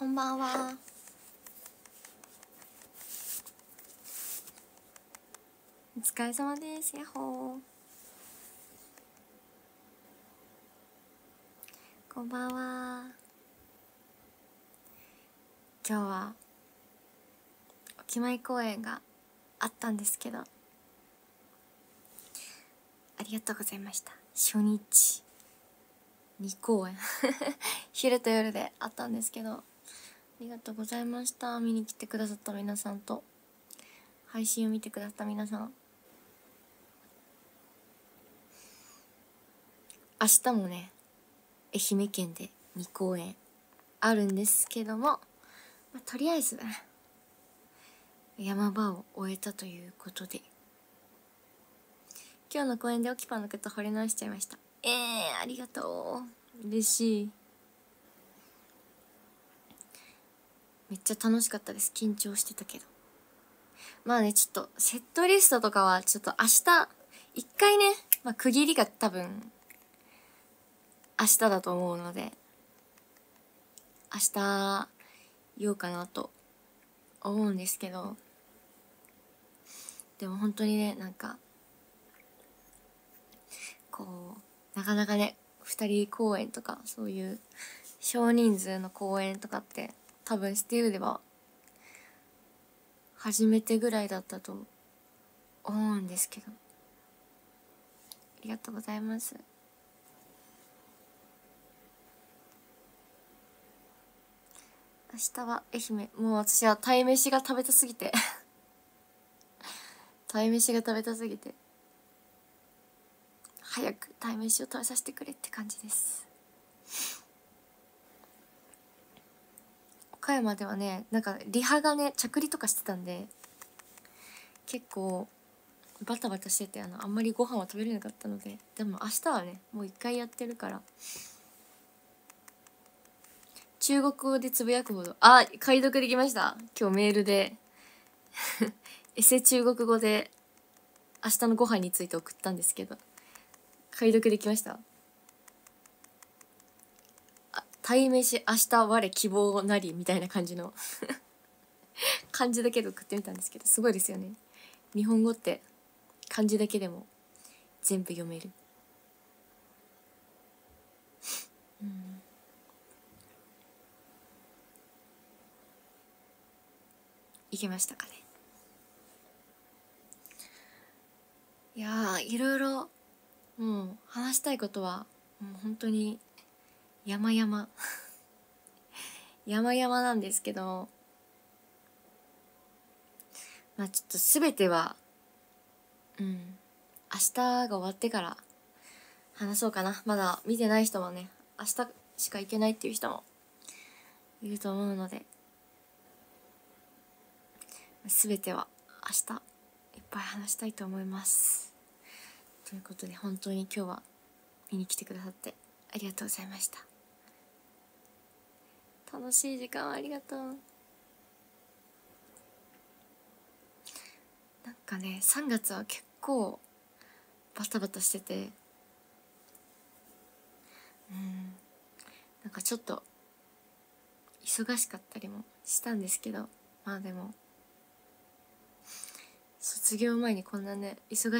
こんばんは。お疲れ様です。やっほー。こんばんは。今日はお決まり公演があったんですけど、ありがとうございました。初日2公演昼と夜であったんですけど、ありがとうございました。見に来てくださった皆さんと配信を見てくださった皆さん、明日もね愛媛県で2公演あるんですけども、とりあえず山場を終えたということで、今日の公演でオキパのこと惚れ直しちゃいました。ありがとう、嬉しい。めっちゃ楽しかったです。緊張してたけど、まあね、ちょっとセットリストとかはちょっと明日一回ね、区切りが多分明日だと思うので、明日言おうかなと思うんですけど、でも本当にね、なんかこうなかなかね2人公演とかそういう少人数の公演とかって多分スティールでは初めてぐらいだったと思うんですけど、ありがとうございます。明日は愛媛、もう私は鯛めしが食べたすぎて鯛めしが食べたすぎて早く鯛めしを食べさせてくれって感じです。岡山ではね、なんかリハがね着離とかしてたんで結構バタバタしてて、あんまりご飯は食べれなかったので、でも明日はねもう一回やってるから、中国語でつぶやくほど、解読できました。今日メールでエセ中国語で明日のご飯について送ったんですけど、解読できました。鯛めし明日我希望なりみたいな感じの漢字だけで送ってみたんですけど、すごいですよね。日本語って漢字だけでも全部読める。いけましたかね。いやー、いろいろもう話したいことはもう本当に山々山々なんですけど、ちょっと全ては明日が終わってから話そうかな。まだ見てない人もね、明日しか行けないっていう人もいると思うので、全ては明日いっぱい話したいと思います。ということで本当に今日は見に来てくださってありがとうございました。楽しい時間をありがとう。なんかね、3月は結構バタバタしてて、なんかちょっと忙しかったりもしたんですけど、でも卒業前にこんなね忙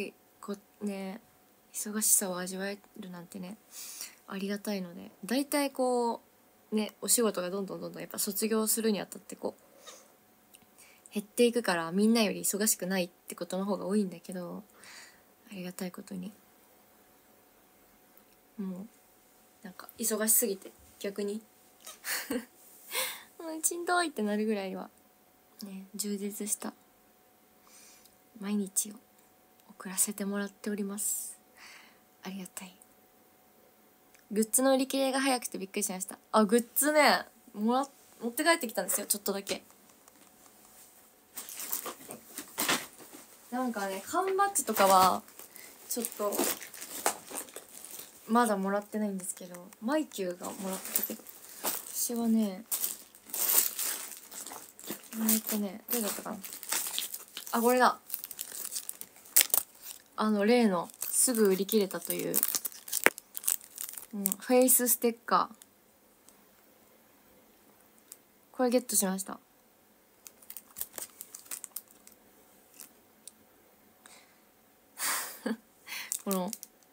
しさを味わえるなんてね、ありがたいので、だいたいこうねお仕事がどんどんやっぱ卒業するにあたってこう減っていくから、みんなより忙しくないってことの方が多いんだけど、ありがたいことにもうなんか忙しすぎて逆にもうしんどいってなるぐらいはね充実した毎日を送らせてもらっております。ありがたい。グッズの売り切れが早くてびっくりしました。グッズね持って帰ってきたんですよ、ちょっとだけ。なんかね缶バッジとかはちょっとまだもらってないんですけど、マイキューがもらったけど、私はねどれだったかな。これだ。例のすぐ売り切れたという、フェイスステッカこれゲットしました。この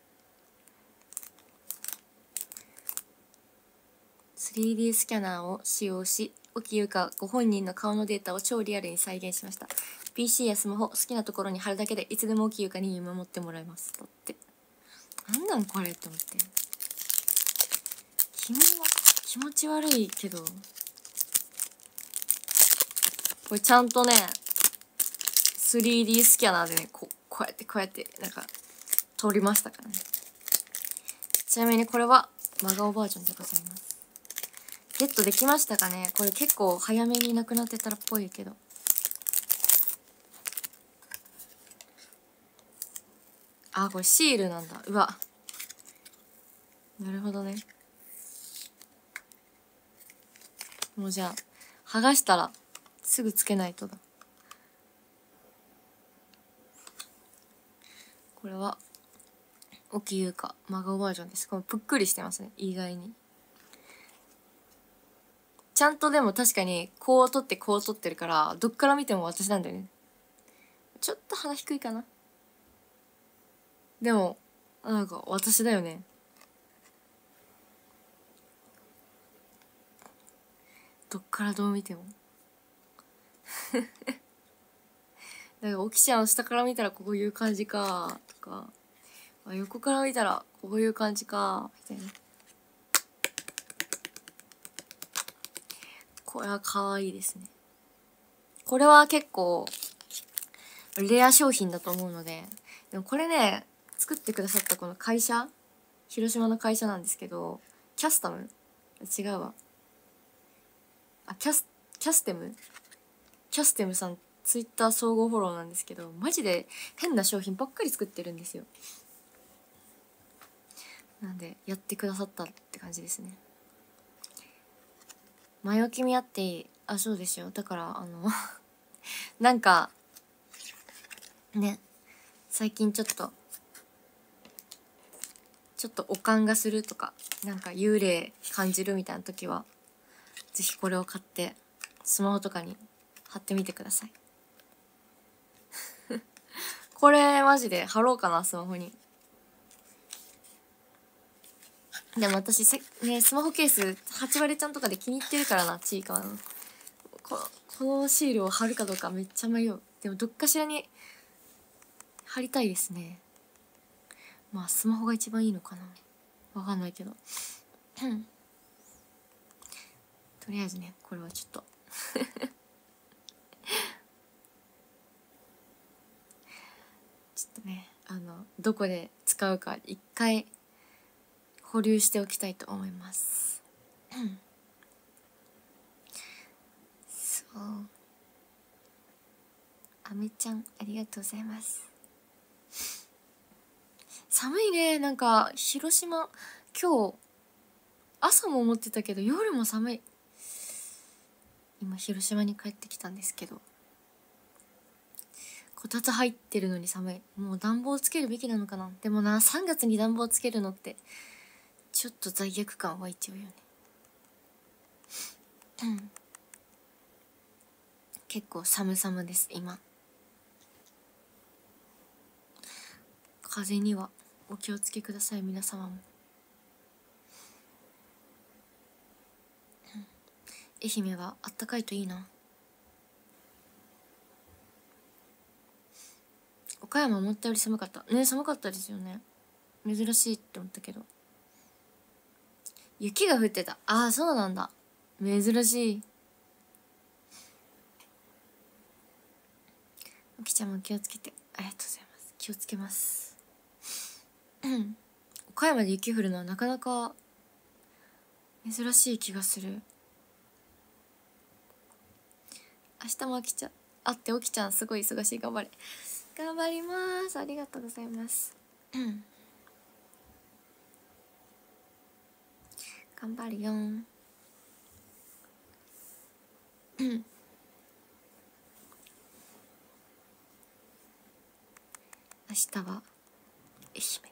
3D スキャナーを使用し、沖優香ご本人の顔のデータを超リアルに再現しました。 PC やスマホ好きなところに貼るだけでいつでも沖優香に見守ってもらえます。だってなんなんこれって思って、気持ち悪いけど、これちゃんとね 3D スキャナーでね、こうやってなんか通りましたからね。ちなみにこれは真顔バージョンでございます。ゲットできましたかね。これ結構早めになくなってたらっぽいけど、あ、これシールなんだ。うわ、なるほどね。もうじゃあ剥がしたらすぐつけないとだ。これは沖優香真顔バージョンです。これぷっくりしてますね、意外に。ちゃんとでも確かにこう撮ってるから、どっから見ても私なんだよね。ちょっと鼻低いかな。でもなんか私だよね。どっからどう見てもだから沖ちゃんを下から見たらこういう感じかとか、横から見たらこういう感じかみたいな。これは可愛いですね。これは結構レア商品だと思うので、でもこれね、作ってくださったこの会社、広島の会社なんですけど、キャスタム、違うわ、キャステムさん、ツイッター総合フォローなんですけど、マジで変な商品ばっかり作ってるんですよ。なんでやってくださったって感じですね。前置き見合っていい？あ、そうですよ。だからなんかね、最近ちょっとおかんがするとか、なんか幽霊感じるみたいな時はぜひこれを買ってスマホとかに貼ってみてくださいこれマジで貼ろうかな、スマホに。でも私スマホケース8割ちゃんとかで気に入ってるからな、ちいかわのこのシールを貼るかどうかめっちゃ迷う。でもどっかしらに貼りたいですね。まあスマホが一番いいのかな、わかんないけどとりあえずね、これはちょっとちょっとね、どこで使うか一回保留しておきたいと思いますそう、あめちゃんありがとうございます。寒いね。なんか広島今日朝も思ってたけど夜も寒い。今広島に帰ってきたんですけど、こたつ入ってるのに寒い。もう暖房つけるべきなのかな。でもな、3月に暖房つけるのってちょっと罪悪感湧いちゃうよね結構寒々です今。風邪にはお気をつけください、皆様も。愛媛はあったかいといいな。岡山思ったより寒かったね。寒かったですよね。珍しいって思ったけど。雪が降ってた。ああ、そうなんだ。珍しい。おきちゃんも気をつけて。ありがとうございます。気をつけます岡山で雪降るのはなかなか珍しい気がする。明日もあっておきちゃんすごい忙しい。頑張れ。頑張ります。ありがとうございます頑張るよ明日は愛媛。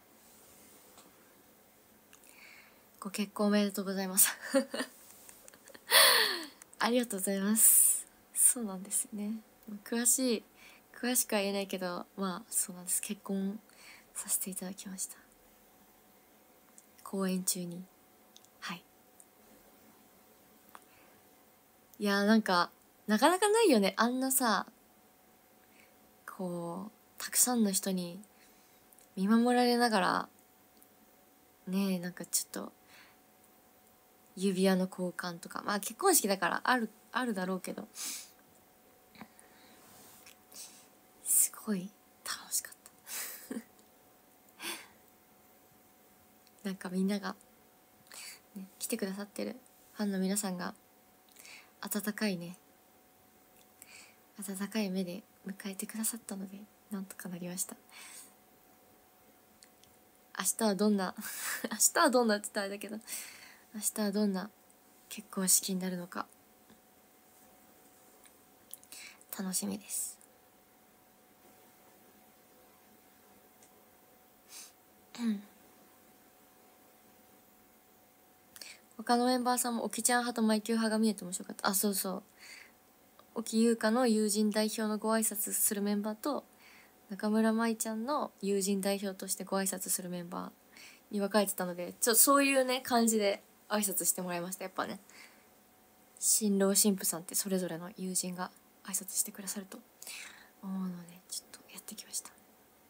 ご結婚おめでとうございますありがとうございます。そうなんですよね。詳しくは言えないけど、まあそうなんです。結婚させていただきました。公演中に。はい。いやー、なんかなかなかないよね、あんなさ、こうたくさんの人に見守られながらねえ、なんかちょっと指輪の交換とか、まあ結婚式だからあるだろうけど、すごい楽しかった。なんかみんなが、ね、来てくださってるファンの皆さんが温かいね、温かい目で迎えてくださったので、なんとかなりました。明日はどんな明日はどんなって言ったらあれだけど、明日はどんな結婚式になるのか楽しみです。他のメンバーさんも沖ちゃん派とマイキュー派が見えて面白かった。あ、そうそう、沖優香の友人代表のご挨拶するメンバーと中村舞ちゃんの友人代表としてご挨拶するメンバーに分かれてたので、そういうね感じで挨拶してもらいました。やっぱね、新郎新婦さんってそれぞれの友人が挨拶してくださると思うので、ちょっとやってきました。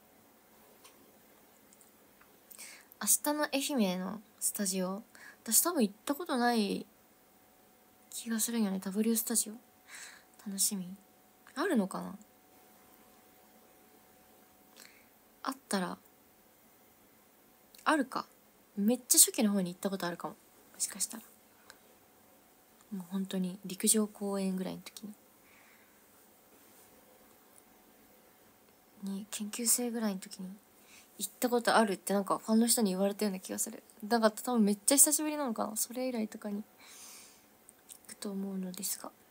明日の愛媛のスタジオ、私多分行ったことない気がするんよね。 W スタジオ楽しみ。あるのかな、あったら、あるか、めっちゃ初期の方に行ったことあるかも。もしかしたらもう本当に陸上公園ぐらいの時に研究生ぐらいの時に行ったことあるってなんかファンの人に言われたような気がする。だから多分めっちゃ久しぶりなのかな、それ以来とかに行くと思うのですが。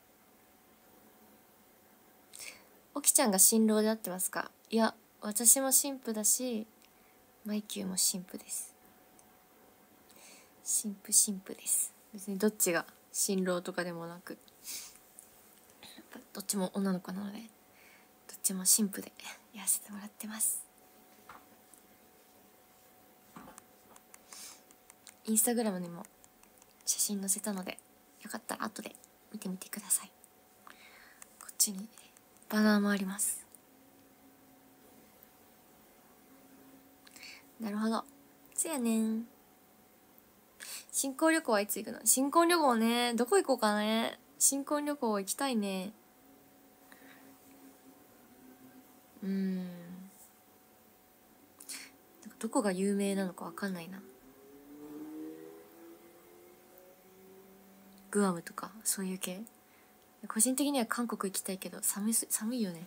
おきちゃんが新郎で合ってますか？いや、私も新婦だしマイキューも新婦です。新婦です。別にどっちが新郎とかでもなく、どっちも女の子なのでどっちも新婦でやらせてもらってます。インスタグラムにも写真載せたので、よかったら後で見てみてください。こっちにバナーもあります。なるほど、そやねん。新婚旅行はいつ行くの？新婚旅行ね、どこ行こうかね。新婚旅行行きたいね。なんかどこが有名なのかわかんないな。グアムとかそういう系。個人的には韓国行きたいけど寒いよね。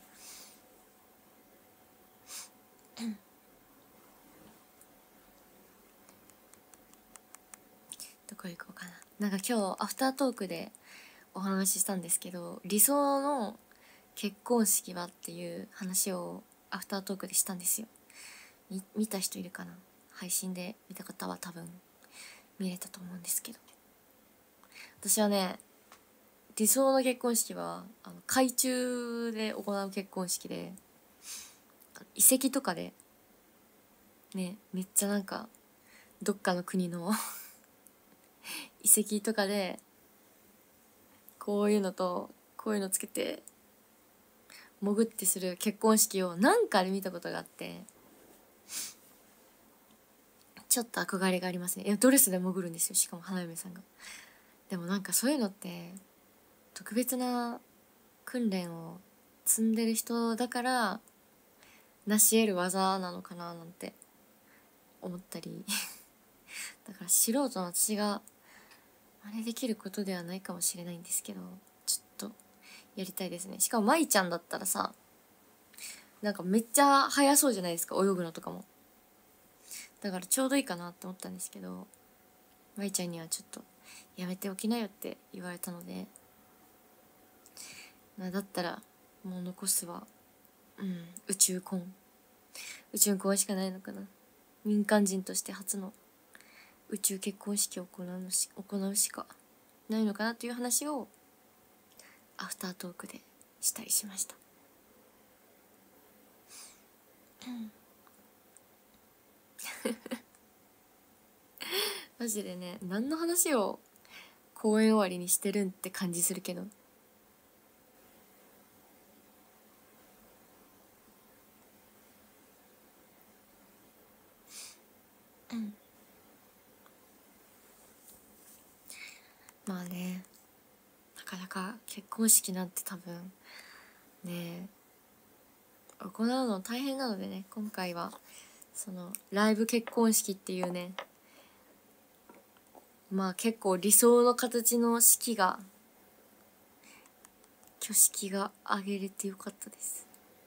どこ行こうかな。なんか今日アフタートークでお話ししたんですけど、理想の結婚式はっていう話をアフタートークでしたんですよ。見た人いるかな。配信で見た方は多分見れたと思うんですけど、私はね、理想の結婚式は海中で行う結婚式で、遺跡とかでね、めっちゃなんかどっかの国の遺跡とかでこういうのとこういうのつけて潜ってする結婚式をなんかで見たことがあって、ちょっと憧れがありますね。いや、ドレスで潜るんですよ、しかも花嫁さんが。でもなんかそういうのって特別な訓練を積んでる人だから成し得る技なのかななんて思ったりだから素人の私が真似できることではないかもしれないんですけど、ちょっとやりたいですね。しかも舞ちゃんだったらさ、なんかめっちゃ速そうじゃないですか、泳ぐのとかも。だからちょうどいいかなって思ったんですけど、舞ちゃんにはちょっとやめておきなよって言われたので、だったらもう残すは宇宙婚しかないのかな。民間人として初の宇宙結婚式を行うしかないのかなという話をアフタートークでしたりしました。マジでね、何の話を公演終わりにしてるんって感じするけど、まあね、なかなか結婚式なんて多分ね行うの大変なのでね、今回はそのライブ結婚式っていうね、まあ結構理想の形の式が挙式が挙げれてよかったです。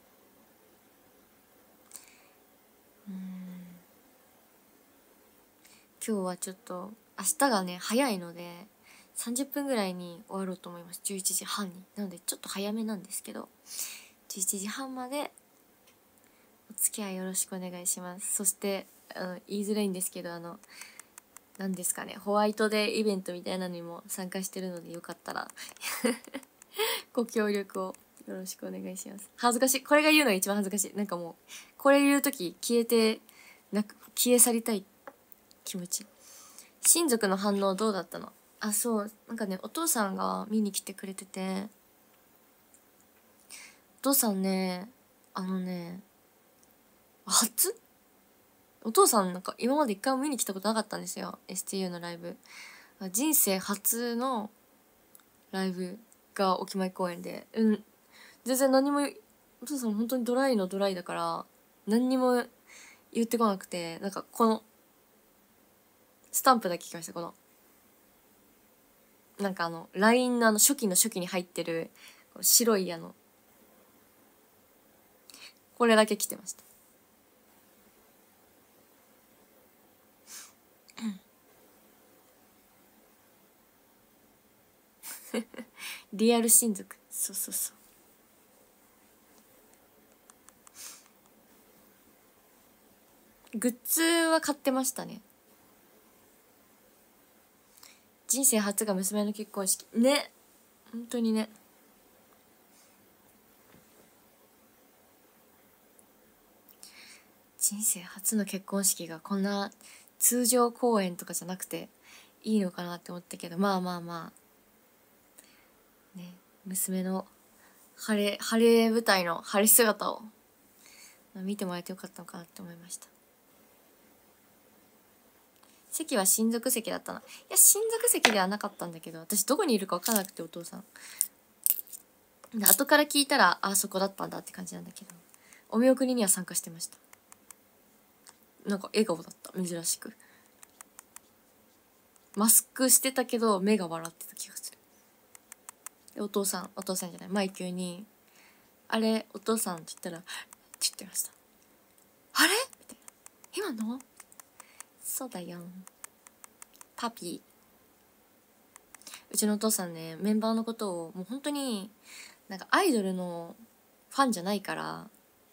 今日はちょっと明日がね早いので30分ぐらいに終わろうと思います。11時半に。なのでちょっと早めなんですけど、11時半までお付き合いよろしくお願いします。そして言いづらいんですけど、何ですかね、ホワイトデーイベントみたいなのにも参加してるので、よかったらご協力をよろしくお願いします。恥ずかしい、これが言うのが一番恥ずかしい。なんかもうこれ言う時消え去りたい気持ち。親族の反応どうだったの？あ、そう、なんかね、お父さんが見に来てくれてて、お父さんね、初お父さんなんか今まで一回も見に来たことなかったんですよ、 STU のライブ。人生初のライブがお決まり公演で、全然何も、お父さん本当にドライのドライだから何にも言ってこなくて、なんかこのスタンプだけ聞きました。このなんかLINE の初期の初期に入ってる白いこれだけ来てました。リアル親族。そうそうそう。グッズは買ってましたね。人生初が娘の結婚式ね、本当にね。人生初の結婚式がこんな通常公演とかじゃなくていいのかなって思ったけど、まあまあまあね、娘の晴れ舞台の晴れ姿を見てもらえてよかったのかなって思いました。席は親族席だったな。いや、親族席ではなかったんだけど、私どこにいるか分からなくて、お父さんで後から聞いたら、あそこだったんだって感じなんだけど、お見送りには参加してました。なんか笑顔だった、珍しく。マスクしてたけど目が笑ってた気がする。でお父さんじゃない、マイキューに「あれお父さん」って言ったら「って言ってました。あれみたいな。今のそうだよパピー。うちのお父さんね、メンバーのことをもう本当になんかアイドルのファンじゃないから、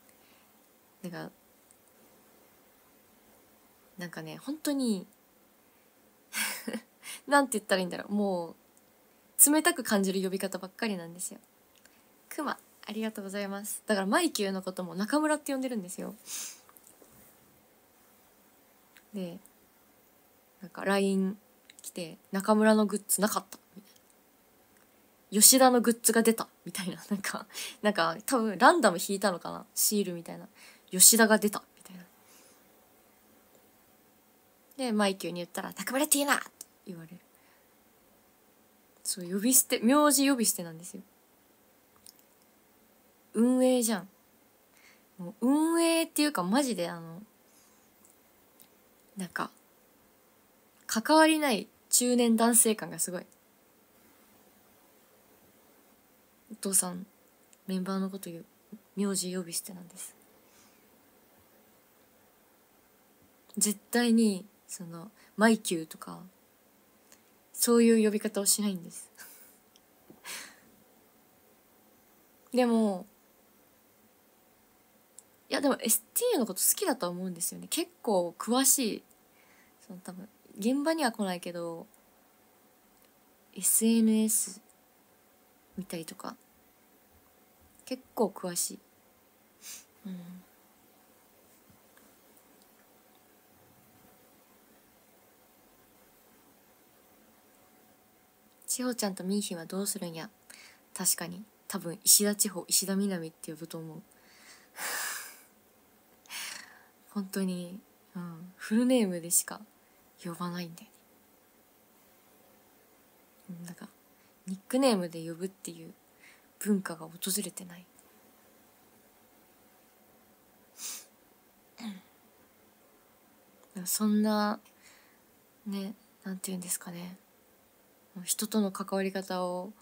なんかね、本当になんて言ったらいいんだろう、もう冷たく感じる呼び方ばっかりなんですよ。クマありがとうございます。だからマイキューのことも中村って呼んでるんですよ。でなんか LINE 来て「中村のグッズなかった」みたいな、吉田のグッズが出たみたいな、なんか多分ランダム引いたのかな、シールみたいな、吉田が出たみたいな。でマイキューに言ったら「中村って言うな!」って言われる。そう、呼び捨て、名字呼び捨てなんですよ。運営じゃん。もう運営っていうかマジでなんか関わりない中年男性感がすごい。お父さんメンバーのこと言う名字呼び捨てなんです。絶対にそのマイキューとかそういう呼び方をしないんですでもいやでも STU のこと好きだと思うんですよね。結構詳しい。その多分現場には来ないけど SNS 見たりとか結構詳しい。千穂ちゃんとミーヒンはどうするんや。確かに多分石田千穂、石田みなみって呼ぶと思う。本当に、フルネームでしか呼ばないんだよね。なんかニックネームで呼ぶっていう文化が訪れてない。そんなね、なんていうんですかね、人との関わり方を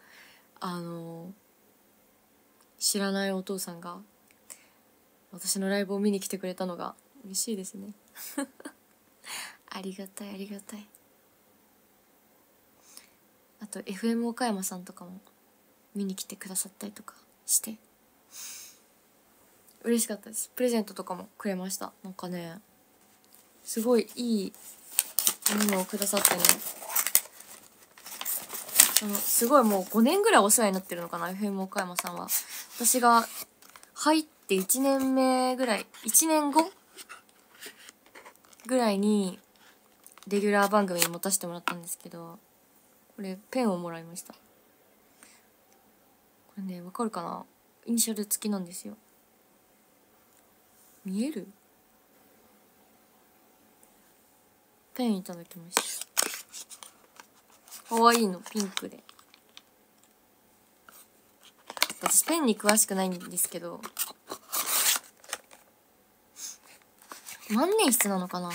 知らないお父さんが私のライブを見に来てくれたのが嬉しいですね。ありがたいありがたい。あと FM 岡山さんとかも見に来てくださったりとかして嬉しかったです。プレゼントとかもくれました。なんかね、すごいいいものをくださってね、すごいもう5年ぐらいお世話になってるのかな、 FM 岡山さんは。私が入って1年目ぐらい、1年後ぐらいにレギュラー番組に持たせてもらったんですけど、これペンをもらいました。これね、わかるかな、イニシャル付きなんですよ。見える？ペンいただきました。かわいいの、ピンクで。私ペンに詳しくないんですけど、万年筆なのかな。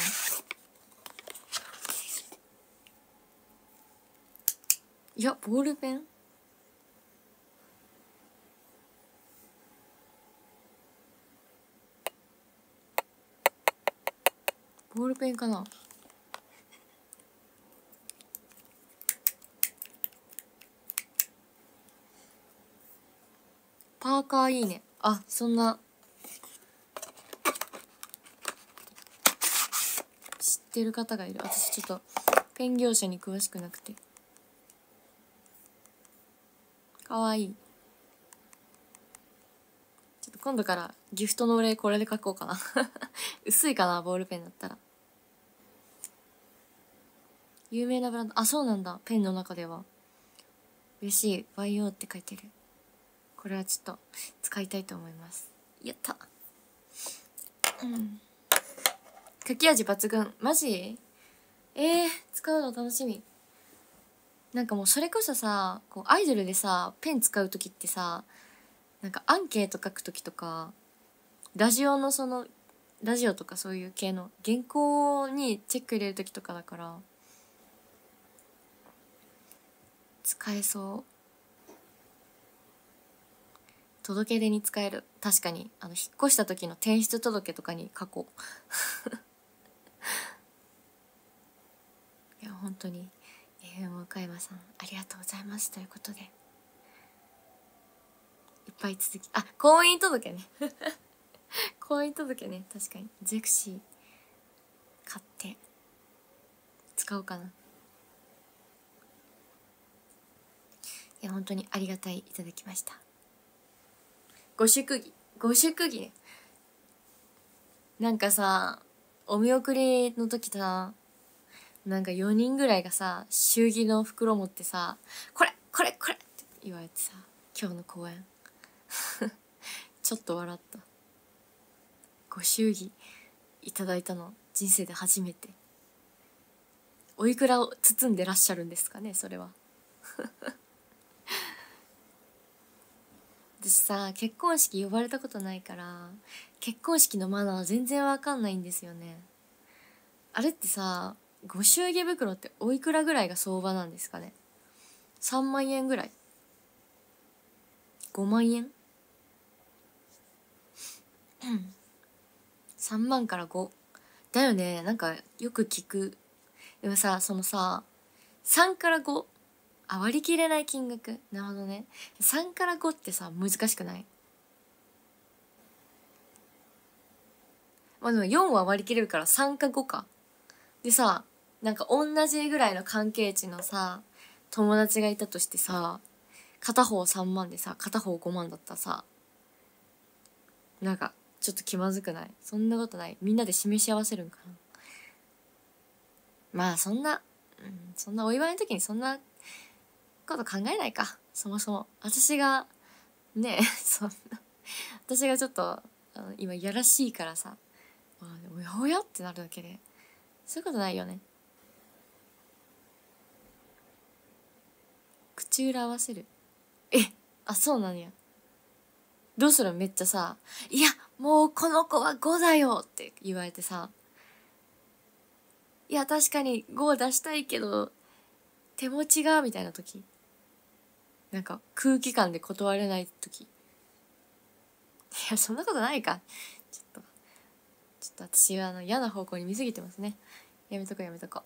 いや、ボールペン？ボールペンかな。パーカーいいね。あ、そんな知ってる方がいる。私ちょっとペン業者に詳しくなくて。かわいい。ちょっと今度からギフトのお礼これで書こうかな。薄いかな、ボールペンだったら。有名なブランド、あ、そうなんだ。ペンの中では嬉しい。YO って書いてる。これはちょっと使いたいと思います。やった。書き味抜群。マジ？使うの楽しみ。なんかもうそれこそさ、こうアイドルでさペン使う時ってさ、なんかアンケート書く時とか、ラジオとかそういう系の原稿にチェック入れる時とかだから使えそう。届け出に使える。確かに引っ越した時の転出届とかに書こう。いや本当に岡山さんありがとうございますということで、いっぱい続き、あ、婚姻届ね。婚姻届ね、確かにゼクシー買って使おうかな。いや本当にありがたい、いただきました。ご祝儀ね。なんかさ、お見送りの時さ、なんか4人ぐらいがさ祝儀の袋持ってさ、これって言われてさ、今日の公演ちょっと笑った。ご祝儀いただいたの人生で初めて。おいくらを包んでらっしゃるんですかね、それは。私さ、結婚式呼ばれたことないから結婚式のマナー全然わかんないんですよね。あれってさ、ご祝儀袋っておいくらぐらいが相場なんですかね。3万円ぐらい、5万円3万から5だよね。なんかよく聞く。でもさ、3から5、割り切れない金額。なるほどね。3から5ってさ難しくない？まあでも4は割り切れるから3か5か。でさ、なんか同じぐらいの関係値のさ友達がいたとしてさ、 片方3万でさ片方5万だったらさ、なんかちょっと気まずくない？そんなことない。みんなで示し合わせるんかな。まあそんなお祝いの時にそんなこと考えないか。そもそも私がねそんな私がちょっと今やらしいからさ、でもやおやってなるだけで、そういうことないよね。口裏合わせる。そうなんや。どうする？めっちゃさ、いやもうこの子は5だよって言われてさ、いや確かに5出したいけど手持ちがみたいな時、なんか空気感で断れない時、いやそんなことないか。ちょっと私は嫌な方向に見すぎてますね。やめとこ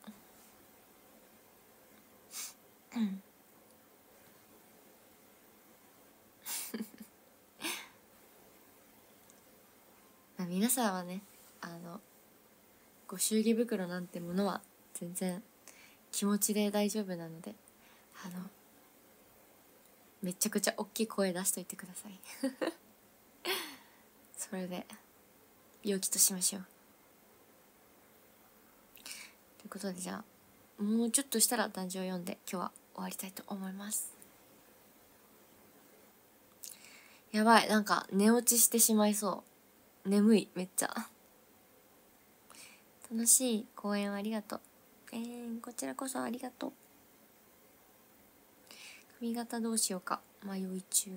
皆さんはね、ご祝儀袋なんてものは全然気持ちで大丈夫なので、めちゃくちゃ大きい声出しといてくださいそれで陽気としましょう。ということで、じゃあもうちょっとしたら壇上を読んで今日は終わりたいと思います。やばい、なんか寝落ちしてしまいそう。眠い、めっちゃ。楽しい公演ありがとう。こちらこそありがとう。髪型どうしようか迷い中。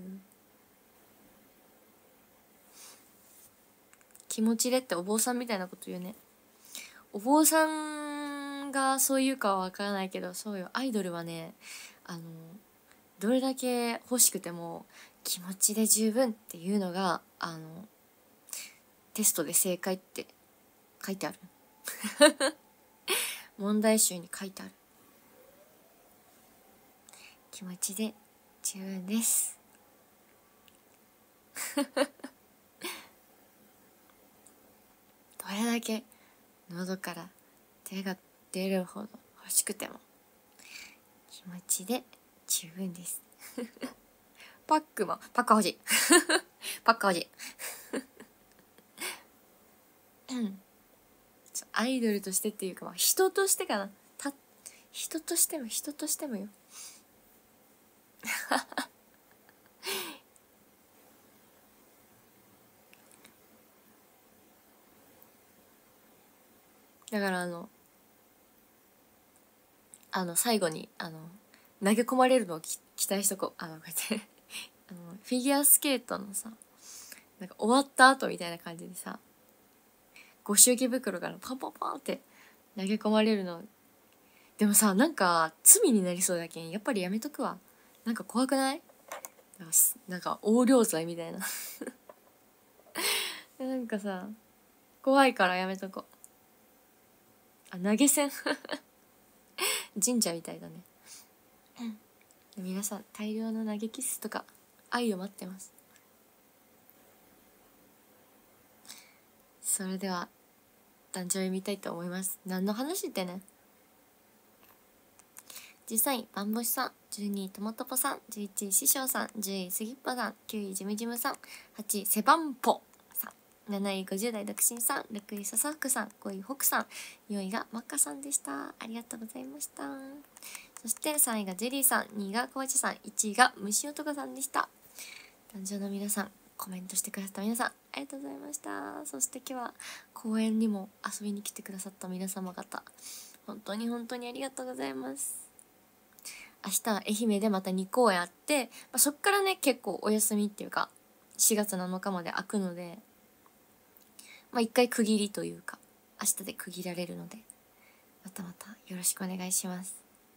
気持ちでってお坊さんみたいなこと言うね。お坊さんがそう言うかは分からないけど、そうよ、アイドルはね、どれだけ欲しくても気持ちで十分っていうのがテストで正解って書いてある問題集に書いてある。気持ちで十分ですどれだけ喉から手が出るほど欲しくても気持ちで十分ですパック欲しいパック欲しいアイドルとしてっていうか、人としてかな。人としてもよだから最後に投げ込まれるのを期待しとこう。こうやってフィギュアスケートのさ、なんか終わった後みたいな感じでさ、ご祝儀袋からパンパンパンって投げ込まれるの。でもさ、なんか罪になりそうだけんやっぱりやめとくわ。なんか怖くない？なんか横領罪みたいななんかさ怖いからやめとこう。投げ銭神社みたいだね皆さん大量の投げキッスとか愛を待ってます。それでは壇上読みたいと思います。何の話ってね。13位バンボシさん、12位ともとぽさん、11位師匠さん、10位すぎっぽさん、9位ジムジムさん、8位セバンポさん、7位50代独身さん、6位笹福さん、5位北さん、4位がマッカさんでした。ありがとうございました。そして3位がジェリーさん、2位が小市さん、1位が虫男さんでした。壇上の皆さん、コメントしてくださった皆さん、ありがとうございました。そして今日は公園にも遊びに来てくださった皆様方、本当に本当にありがとうございます。明日は愛媛でまた2公演あって、そっからね結構お休みっていうか4月7日まで開くので、一回区切りというか明日で区切られるので、またまたよろしくお願いします。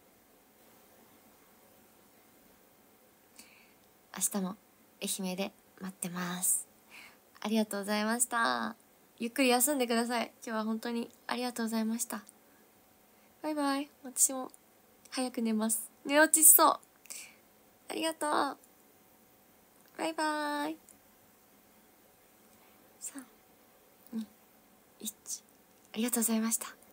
明日も愛媛で待ってます。ありがとうございました。ゆっくり休んでください。今日は本当にありがとうございました。バイバイ。私も早く寝ます。寝落ちしそう。ありがとう。バイバイ。3、2、1。ありがとうございました。